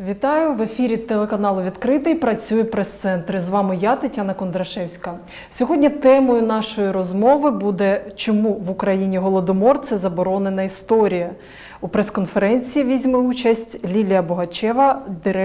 Вітаю! В ефірі телеканалу «Відкритий» працює прес-центр. З вами я, Тетяна Кондрашевська. Сьогодні темою нашої розмови буде «Чому в Україні Голодомор – це заборонена історія?». У прес-конференції візьме участь Лілія Богачева,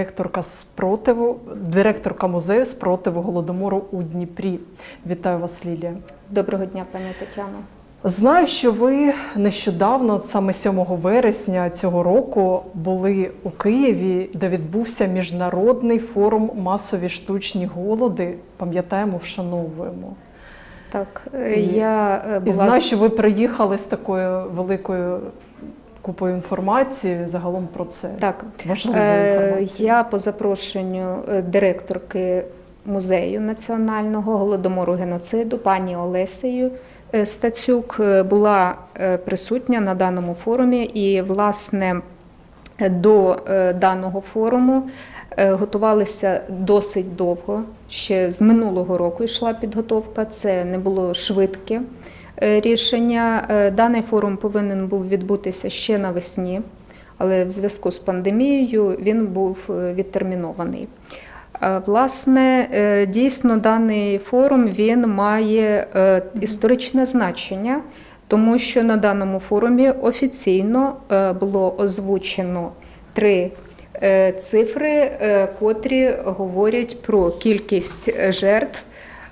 директорка музею спротиву Голодомору у Дніпрі. Вітаю вас, Лілія. Доброго дня, пані Тетяно. Знаю, що ви нещодавно, саме 7 вересня цього року, були у Києві, де відбувся міжнародний форум «Масові штучні голоди». Пам'ятаємо, вшановуємо. Так, І знаю, що ви приїхали з такою великою купою інформації загалом про це. Так, важливої інформації. Я по запрошенню директорки музею національного Голодомору геноциду пані Олесею Стацюк була присутня на даному форумі, і, власне, до даного форуму готувалися досить довго. Ще з минулого року йшла підготовка, це не було швидке рішення. Даний форум повинен був відбутися ще навесні, але в зв'язку з пандемією він був відтермінований. Власне, дійсно, даний форум він має історичне значення, тому що на даному форумі офіційно було озвучено 3 цифри, котрі говорять про кількість жертв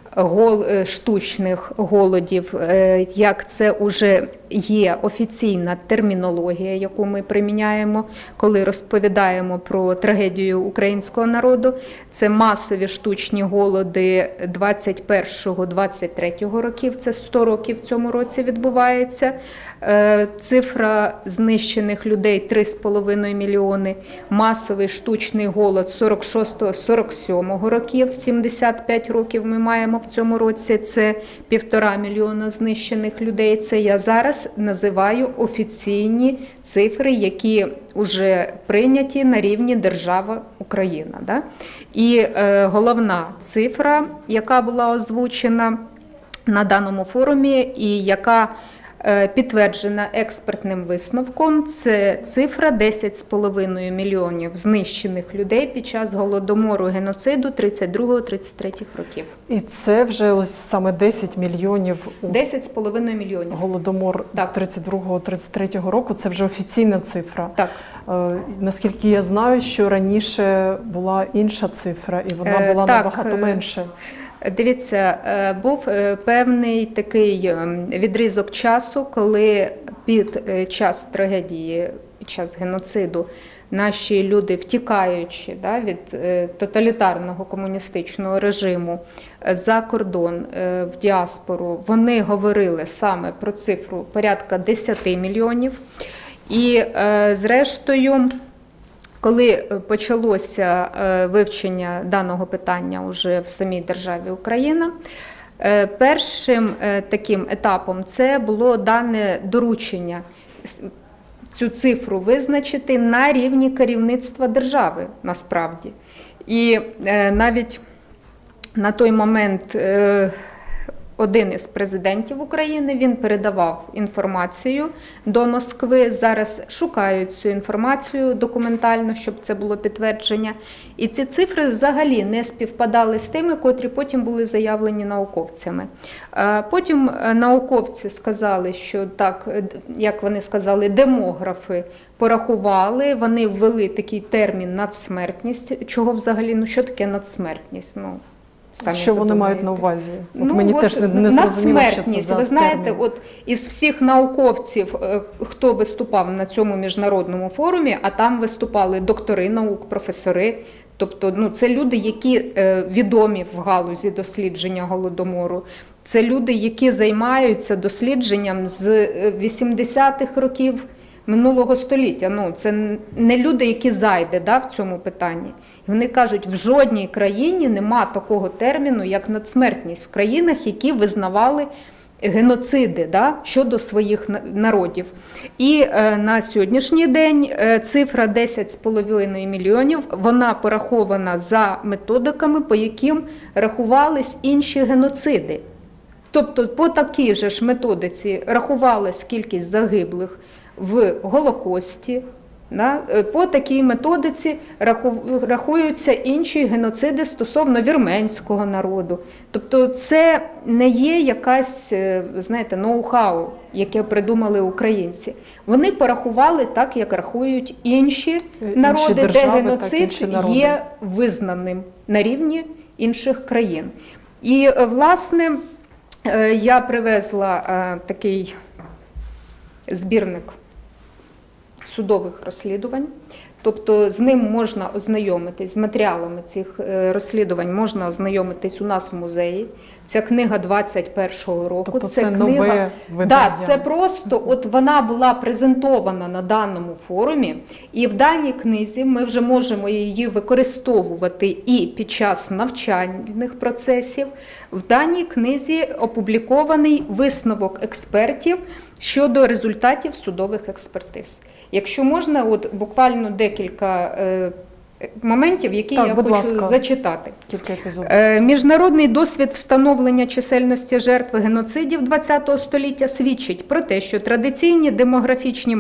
штучних голодів, як це вже є офіційна термінологія, яку ми приміняємо, коли розповідаємо про трагедію українського народу. Це масові штучні голоди 21-23 років, це 100 років в цьому році відбувається. Цифра знищених людей 3,5 мільйони. Масовий штучний голод 46-47 років, 75 років ми маємо в цьому році, це 1,5 мільйона знищених людей. Це я зараз називаю офіційні цифри, які вже прийняті на рівні держава Україна. Да? І головна цифра, яка була озвучена на даному форумі і яка підтверджена експертним висновком, це цифра 10,5 мільйонів знищених людей під час Голодомору геноциду 32-33 років. І це вже ось саме 10 мільйонів. 10,5 мільйонів. Голодомор 32-33 року, це вже офіційна цифра. Так. Наскільки я знаю, що раніше була інша цифра, і вона була набагато менше. Дивіться, був певний такий відрізок часу, коли під час трагедії, під час геноциду, наші люди, втікаючи від тоталітарного комуністичного режиму за кордон, в діаспору, вони говорили саме про цифру порядка 10 мільйонів. І зрештою, коли почалося вивчення даного питання уже в самій державі Україна, першим таким етапом це було дане доручення цю цифру визначити на рівні керівництва держави насправді. І навіть на той момент один із президентів України, він передавав інформацію до Москви. Зараз шукають цю інформацію документально, щоб це було підтвердження. І ці цифри взагалі не співпадали з тими, котрі потім були заявлені науковцями. Потім науковці сказали, що так, як вони сказали, демографи порахували, вони ввели такий термін «надсмертність». Чого взагалі, що таке надсмертність? Що вони мають на увазі? Мені теж не зрозуміло, що це за ви знаєте, термін. Із всіх науковців, хто виступав на цьому міжнародному форумі, а там виступали доктори наук, професори, тобто це люди, які відомі в галузі дослідження Голодомору, це люди, які займаються дослідженням з 80-х років минулого століття. Це не люди, які зайде в цьому питанні. І вони кажуть, в жодній країні нема такого терміну, як надсмертність. В країнах, які визнавали геноциди щодо своїх народів. І на сьогоднішній день цифра 10,5 мільйонів, вона порахована за методиками, по яким рахувались інші геноциди. Тобто по такій же ж методиці рахувалась кількість загиблих в Голокості, По такій методиці рахуються інші геноциди стосовно вірменського народу. Тобто це не є якась, знаєте, ноу-хау, яке придумали українці. Вони порахували так, як рахують інші народи, держави, де геноцид є визнаним на рівні інших країн. І, власне, я привезла такий збірник судових розслідувань, тобто з ним можна ознайомитись, з матеріалами цих розслідувань можна ознайомитись у нас в музеї. Ця книга 21-го року. Тобто це нове видання? Да, це просто, от вона була презентована на даному форумі, і в даній книзі ми вже можемо її використовувати і під час навчальних процесів. В даній книзі опублікований висновок експертів щодо результатів судових експертиз. Якщо можна, от буквально декілька моментів, які я хочу зачитати. Міжнародний досвід встановлення чисельності жертв геноцидів ХХ століття свідчить про те, що традиційні демографічні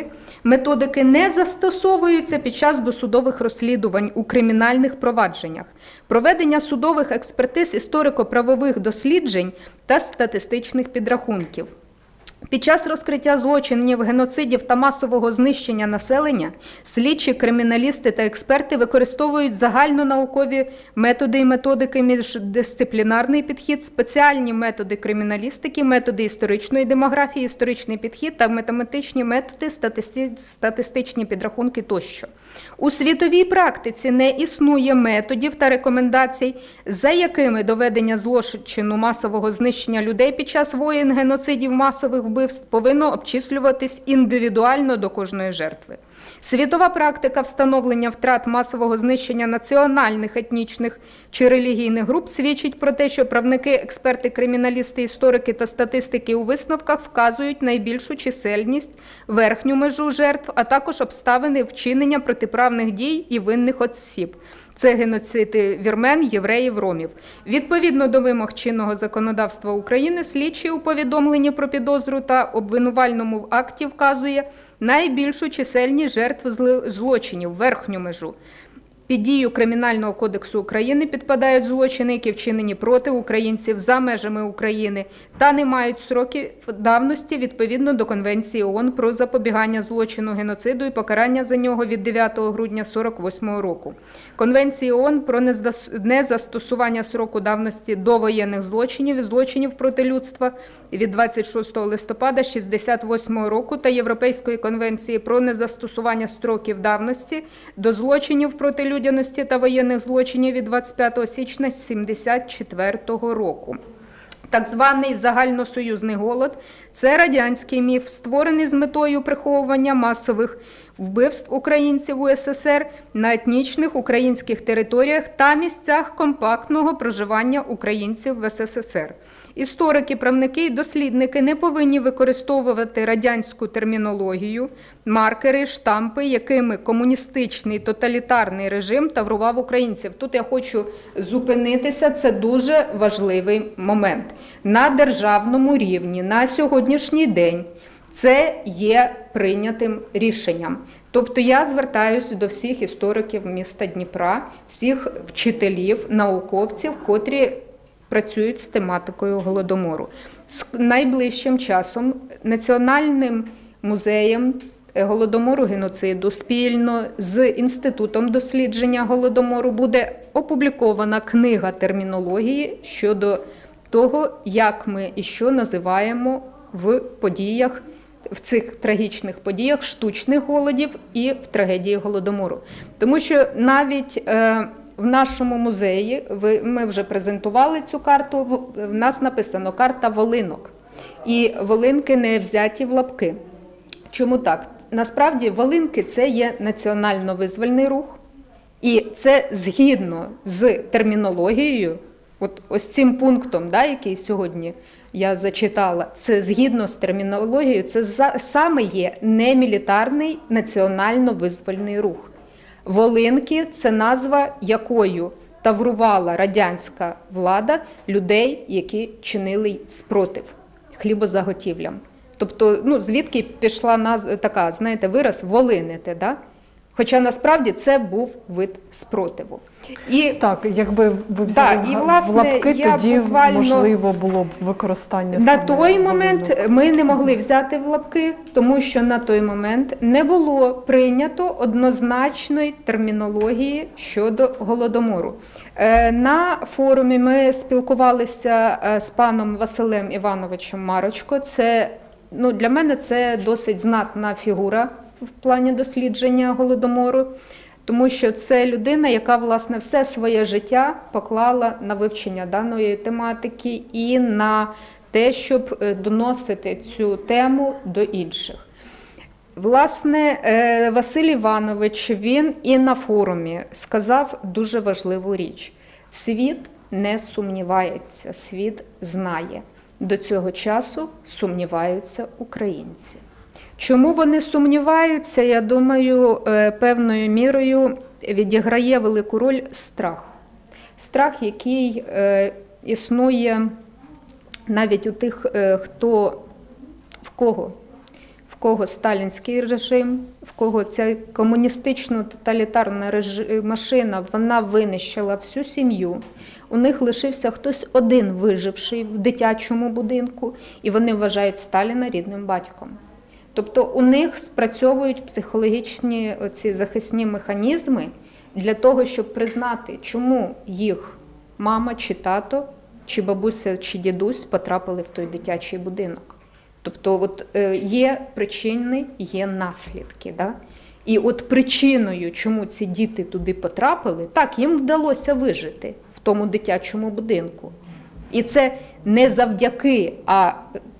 методики не застосовуються під час досудових розслідувань у кримінальних провадженнях, проведення судових експертиз історико-правових досліджень та статистичних підрахунків. Під час розкриття злочинів, геноцидів та масового знищення населення слідчі, криміналісти та експерти використовують загальнонаукові методи і методики, міждисциплінарний підхід, спеціальні методи криміналістики, методи історичної демографії, історичний підхід та математичні методи, статистичні підрахунки тощо. У світовій практиці не існує методів та рекомендацій, за якими доведення злочину масового знищення людей під час воєн, геноцидів, масових вбивств повинно обчислюватись індивідуально до кожної жертви. Світова практика встановлення втрат масового знищення національних, етнічних чи релігійних груп свідчить про те, що правники, експерти, криміналісти, історики та статистики у висновках вказують найбільшу чисельність, верхню межу жертв, а також обставини вчинення протиправних дій і винних осіб. Це геноциди вірмен, євреїв, ромів. Відповідно до вимог чинного законодавства України, слідчий у повідомленні про підозру та обвинувальному акті вказує найбільшу чисельність жертв злочинів, верхню межу. Під дію Кримінального кодексу України підпадають злочини, які вчинені проти українців за межами України та не мають строків давності відповідно до Конвенції ООН про запобігання злочину геноциду і покарання за нього від 9 грудня 1948 року. Конвенції ООН про незастосування строку давності до воєнних злочинів і злочинів проти людства від 26 листопада 1968 року та Європейської конвенції про незастосування строків давності до злочинів проти людяності та воєнних злочинів від 25 січня 1974 року. Так званий загальносоюзний голод – це радянський міф, створений з метою приховування масових вбивств українців у СССР на етнічних українських територіях та місцях компактного проживання українців в СССР. Історики, правники і дослідники не повинні використовувати радянську термінологію, маркери, штампи, якими комуністичний тоталітарний режим таврував українців. Тут я хочу зупинитися, це дуже важливий момент. На державному рівні, на сьогоднішній день це є прийнятим рішенням. Тобто я звертаюся до всіх істориків міста Дніпра, всіх вчителів, науковців, котрі працюють з тематикою Голодомору. З найближчим часом Національним музеєм Голодомору геноциду спільно з Інститутом дослідження Голодомору буде опублікована книга термінології щодо того, як ми і що називаємо в подіях, в цих трагічних подіях штучних голодів і в трагедії Голодомору. Тому що навіть в нашому музеї, ми вже презентували цю карту, в нас написано «Карта волинок». І волинки не взяті в лапки. Чому так? Насправді волинки – це є національно-визвольний рух. І це згідно з термінологією, от ось цим пунктом, да, який сьогодні я зачитала, це згідно з термінологією, це саме є немілітарний національно-визвольний рух. Волинки – це назва, якою таврувала радянська влада людей, які чинили спротив хлібозаготівлям. Тобто, ну, звідки пішла така, знаєте, вираз «волинити», да? Хоча насправді це був вид спротиву. І, так, якби ви взяли і, власне, в лапки, тоді, буквально можливо, було б використання. На той момент ми не могли взяти в лапки, тому що на той момент не було прийнято однозначної термінології щодо Голодомору. На форумі ми спілкувалися з паном Василем Івановичем Марочко. Це, ну, для мене це досить знатна фігура в плані дослідження Голодомору, тому що це людина, яка, власне, все своє життя поклала на вивчення даної тематики і на те, щоб доносити цю тему до інших. Власне, Василь Іванович, він і на форумі сказав дуже важливу річ. Світ не сумнівається, світ знає. До цього часу сумніваються українці. Чому вони сумніваються, я думаю, певною мірою відіграє велику роль страх. Страх, який існує навіть у тих, в кого сталінський режим, в кого ця комуністично-тоталітарна машина, вона винищила всю сім'ю. У них лишився хтось один виживший в дитячому будинку, і вони вважають Сталіна рідним батьком. Тобто у них спрацьовують психологічні оці захисні механізми для того, щоб признати, чому їх мама чи тато, чи бабуся, чи дідусь потрапили в той дитячий будинок. Тобто от, є причини, є наслідки. Да? І от причиною, чому ці діти туди потрапили, так, їм вдалося вижити в тому дитячому будинку. І це не завдяки, а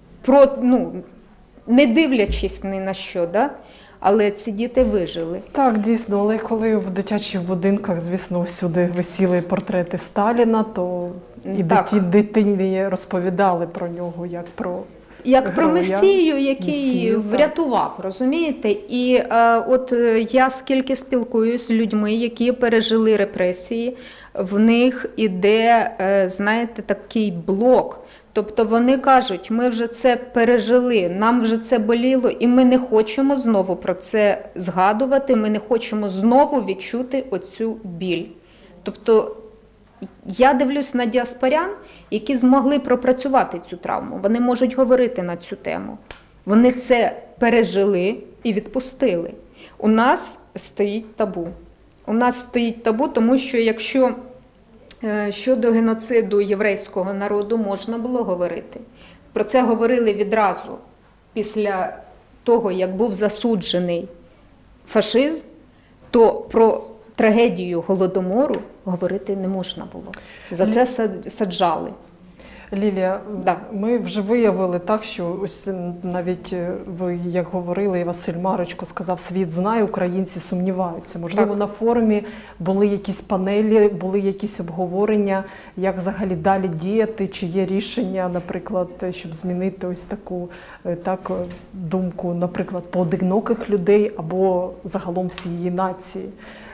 не дивлячись ні на що, да? Але ці діти вижили. Так, дійсно, але коли в дитячих будинках, звісно, всюди висіли портрети Сталіна, то і дитині розповідали про нього як про Месію, який врятував, розумієте? І от я скільки спілкуюсь з людьми, які пережили репресії, в них іде, знаєте, такий блок. Тобто вони кажуть, ми вже це пережили, нам вже це боліло, і ми не хочемо знову про це згадувати, ми не хочемо знову відчути оцю біль. Тобто я дивлюсь на діаспорян, які змогли пропрацювати цю травму. Вони можуть говорити на цю тему. Вони це пережили і відпустили. У нас стоїть табу. У нас стоїть табу, тому що якщо щодо геноциду єврейського народу можна було говорити, про це говорили відразу після того, як був засуджений фашизм, то про трагедію Голодомору говорити не можна було. За це саджали. Лілія, ми вже виявили так, що ось навіть ви, як говорили, і Василь Марочко сказав, світ знає, українці сумніваються. Можливо, на форумі були якісь панелі, були якісь обговорення, як взагалі далі діяти, чи є рішення, наприклад, щоб змінити ось таку думку, наприклад, поодиноких людей або загалом всієї нації.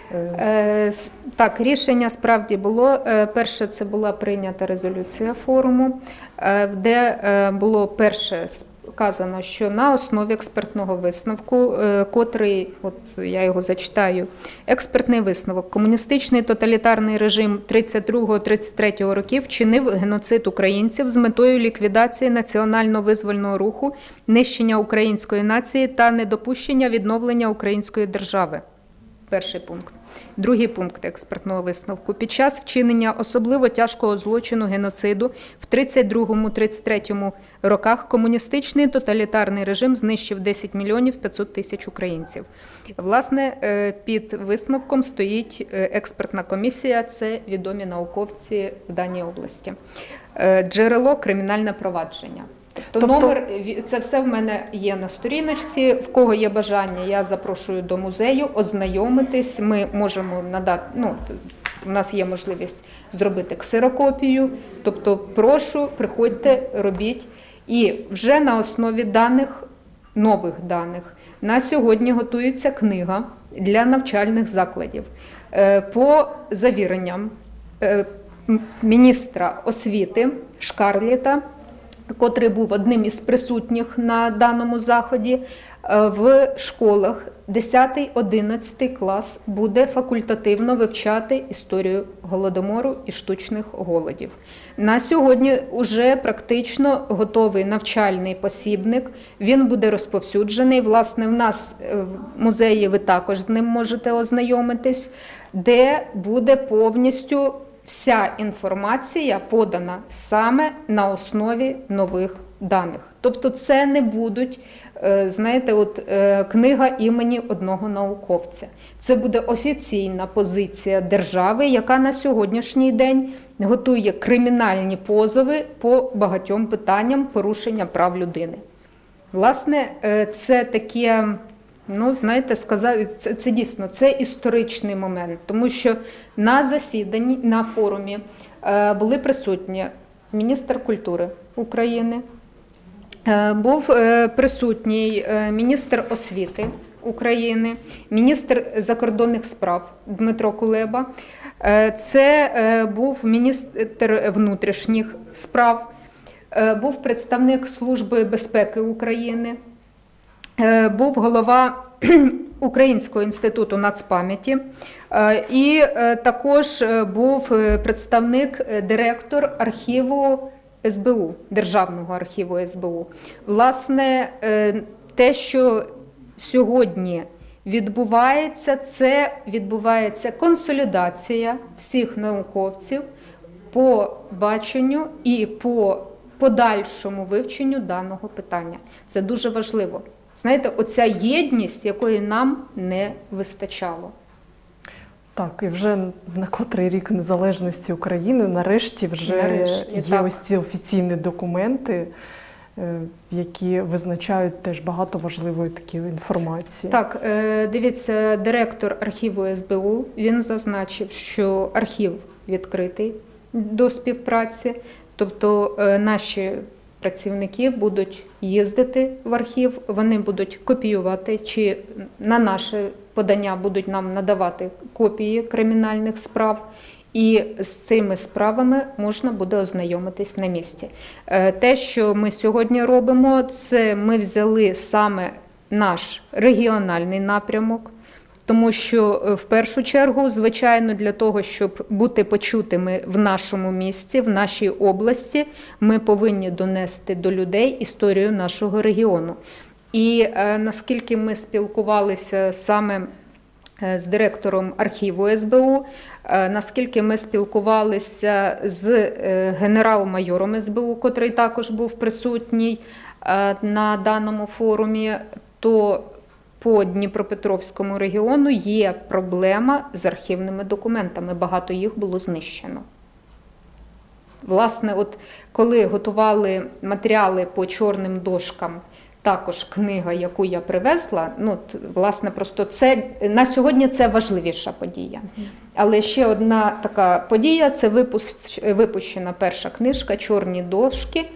Так, рішення справді було. Перше, це була прийнята резолюція форуму, де було перше сказано, що на основі експертного висновку, котрий, от я його зачитаю, експертний висновок, комуністичний тоталітарний режим 32-33 років вчинив геноцид українців з метою ліквідації національно-визвольного руху, нищення української нації та недопущення відновлення української держави. Перший пункт. Другий пункт експертного висновку. Під час вчинення особливо тяжкого злочину геноциду в 32-33 роках комуністичний тоталітарний режим знищив 10 мільйонів 500 тисяч українців. Власне, під висновком стоїть експертна комісія, це відомі науковці в даній області. Джерело – кримінальне провадження. Тобто номер, це все в мене є на сторіночці. В кого є бажання, я запрошую до музею ознайомитись. Ми можемо надати, у нас є можливість зробити ксерокопію. Тобто прошу, приходьте, робіть. І вже на основі даних, нових даних, на сьогодні готується книга для навчальних закладів. По завіренням міністра освіти Шкарлета, котрий був одним із присутніх на даному заході, в школах 10-11 клас буде факультативно вивчати історію Голодомору і штучних голодів. На сьогодні вже практично готовий навчальний посібник, він буде розповсюджений. Власне, в нас в музеї ви також з ним можете ознайомитись, де буде повністю вся інформація подана саме на основі нових даних. Тобто це не будуть, знаєте, книга імені одного науковця. Це буде офіційна позиція держави, яка на сьогоднішній день готує кримінальні позови по багатьом питанням порушення прав людини. Власне, це таке, знаєте, сказати, це дійсно, це історичний момент, тому що на засіданні, на форумі були присутні міністр культури України, був присутній міністр освіти України, міністр закордонних справ Дмитро Кулеба, це був міністр внутрішніх справ, був представник Служби безпеки України, був голова Українського інституту нацпам'яті і також був представник, директор архіву СБУ, Державного архіву СБУ. Власне, те, що сьогодні відбувається, це відбувається консолідація всіх науковців по баченню і по подальшому вивченню даного питання. Це дуже важливо. Знаєте, оця єдність, якої нам не вистачало. Так, і вже на котрий рік незалежності України нарешті є так. ось ці офіційні документи, які визначають теж багато важливої такої інформації. Так, дивіться, директор архіву СБУ, він зазначив, що архів відкритий до співпраці, тобто наші працівники будуть їздити в архів, вони будуть копіювати, чи на наше подання будуть нам надавати копії кримінальних справ, і з цими справами можна буде ознайомитись на місці. Те, що ми сьогодні робимо, це ми взяли саме наш регіональний напрямок, тому що в першу чергу, звичайно, для того, щоб бути почутими в нашому місті, в нашій області, ми повинні донести до людей історію нашого регіону. І наскільки ми спілкувалися саме з директором архіву СБУ, наскільки ми спілкувалися з генерал-майором СБУ, котрий також був присутній на даному форумі, то по Дніпропетровському регіону є проблема з архівними документами, багато їх було знищено. Власне, коли готували матеріали по чорним дошкам, також книга, яку я привезла, власне, просто це, на сьогодні це важливіша подія. Але ще одна така подія – це випущена перша книжка «Чорні дошки».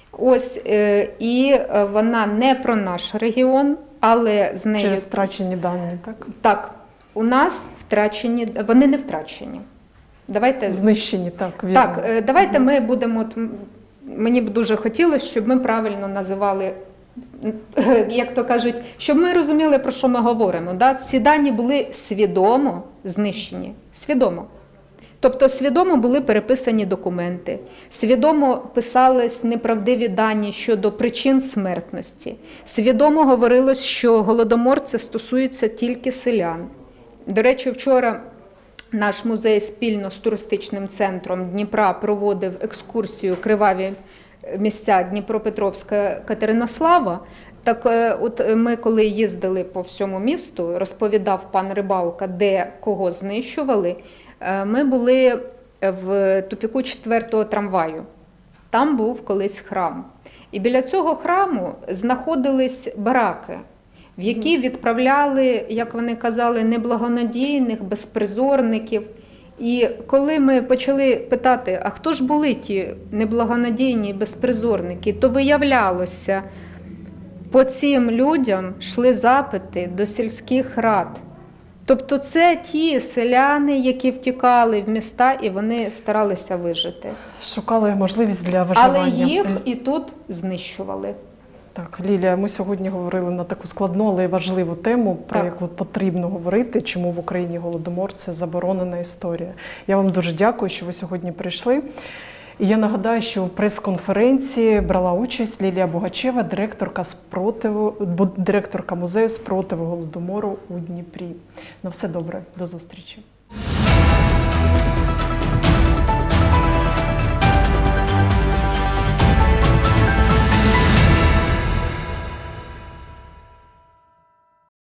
І вона не про наш регіон, але з нею... Через втрачені дані, так? Так, у нас втрачені, вони не втрачені. Знищені, так, вірно. Так, давайте ми будемо, мені б дуже хотілося, щоб ми правильно називали, як то кажуть, щоб ми розуміли, про що ми говоримо. Ці дані були свідомо знищені, свідомо. Тобто свідомо були переписані документи, свідомо писались неправдиві дані щодо причин смертності, свідомо говорилось, що Голодомор це стосується тільки селян. До речі, вчора наш музей спільно з туристичним центром Дніпра проводив екскурсію «Криваві місця Дніпропетровська Катеринослава». Так ми коли їздили по всьому місту, розповідав пан Рибалка, де кого знищували, ми були в тупіку 4-го трамваю. Там був колись храм. І біля цього храму знаходились бараки, в які відправляли, як вони казали, неблагонадійних, безпризорників. І коли ми почали питати, а хто ж були ті неблагонадійні безпризорники, то виявлялося, по цим людям йшли запити до сільських рад. Тобто це ті селяни, які втікали в міста, і вони старалися вижити. Шукали можливість для виживання. Але їх і тут знищували. Так, Лілія, ми сьогодні говорили на таку складну, але й важливу тему, про Так. яку потрібно говорити, чому в Україні Голодомор – це заборонена історія. Я вам дуже дякую, що ви сьогодні прийшли. І я нагадаю, що у прес-конференції брала участь Лілія Бугачева, директорка музею спротиву Голодомору у Дніпрі. На все добре, до зустрічі.